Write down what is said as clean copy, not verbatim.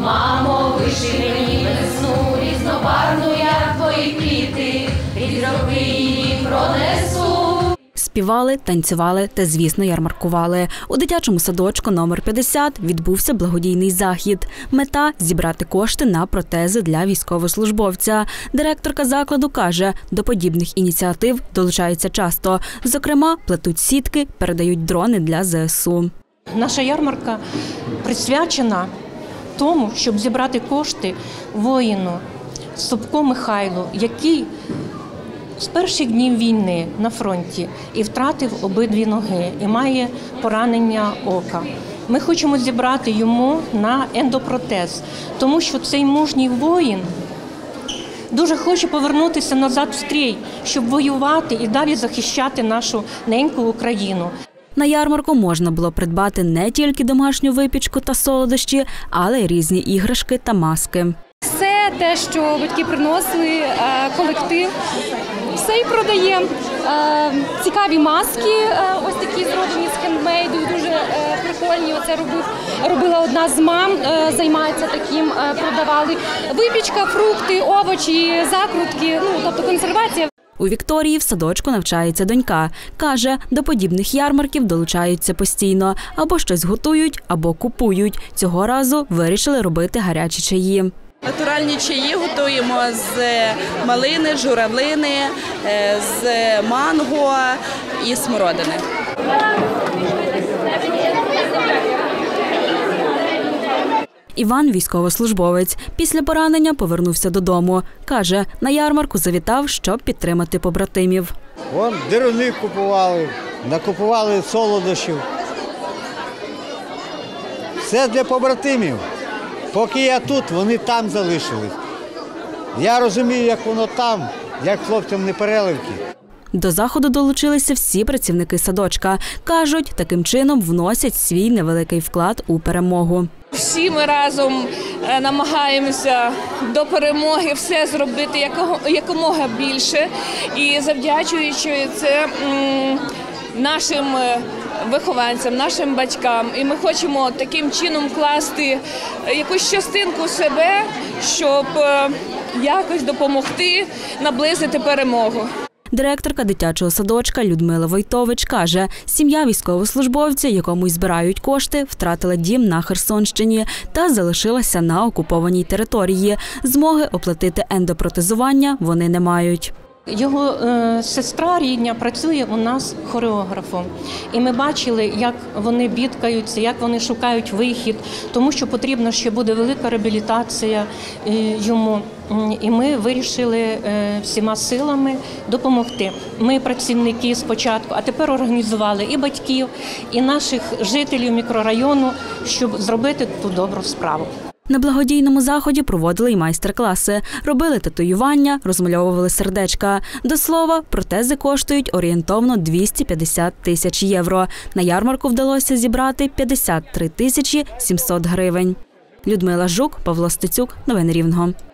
Мамо, виши мені весну, різнобарвну, як твої квіти, крізь роки її пронесу. Співали, танцювали та, звісно, ярмаркували. У дитячому садочку номер 50 відбувся благодійний захід. Мета – зібрати кошти на протези для військовослужбовця. Директорка закладу каже, до подібних ініціатив долучаються часто. Зокрема, плетуть сітки, передають дрони для ЗСУ. Наша ярмарка присвячена тому, щоб зібрати кошти воїну Собко Михайлу, який з перших днів війни на фронті і втратив обидві ноги, і має поранення ока. Ми хочемо зібрати йому на ендопротез, тому що цей мужній воїн дуже хоче повернутися назад в стрій, щоб воювати і далі захищати нашу неньку Україну. На ярмарку можна було придбати не тільки домашню випічку та солодощі, але й різні іграшки та маски. Все те, що батьки приносили, колектив, все і продає. Цікаві маски, ось такі зроблені з хендмейду, дуже прикольні. Оце робила одна з мам, займається таким, продавали. Випічка, фрукти, овочі, закрутки, тобто консервація. У Вікторії в садочку навчається донька. Каже, до подібних ярмарків долучаються постійно. Або щось готують, або купують. Цього разу вирішили робити гарячі чаї. Натуральні чаї готуємо з малини, журавлини, з манго і смородини. Іван – військовослужбовець. Після поранення повернувся додому. Каже, на ярмарку завітав, щоб підтримати побратимів. Вон деруни купували, накупували солодощів. Все для побратимів. Поки я тут, вони там залишились. Я розумію, як воно там, як хлопцям не переливки. До заходу долучилися всі працівники садочка. Кажуть, таким чином вносять свій невеликий вклад у перемогу. Всі ми разом намагаємося до перемоги все зробити якомога більше. І завдячуючи це нашим вихованцям, нашим батькам. І ми хочемо таким чином вкласти якусь частинку себе, щоб якось допомогти наблизити перемогу. Директорка дитячого садочка Людмила Войтович каже, сім'я військовослужбовця, якому й збирають кошти, втратила дім на Херсонщині та залишилася на окупованій території. Змоги оплатити ендопротезування вони не мають. Його сестра рідня працює у нас хореографом. І ми бачили, як вони бідкаються, як вони шукають вихід, тому що потрібна ще буде велика реабілітація йому. І ми вирішили всіма силами допомогти. Ми працівники спочатку, а тепер організували і батьків, і наших жителів мікрорайону, щоб зробити ту добру справу. На благодійному заході проводили й майстер-класи. Робили татуювання, розмальовували сердечка. До слова, протези коштують орієнтовно 250 тисяч євро. На ярмарку вдалося зібрати 53 тисячі 700 гривень. Людмила Жук, Павло Стецюк. Новини Рівного.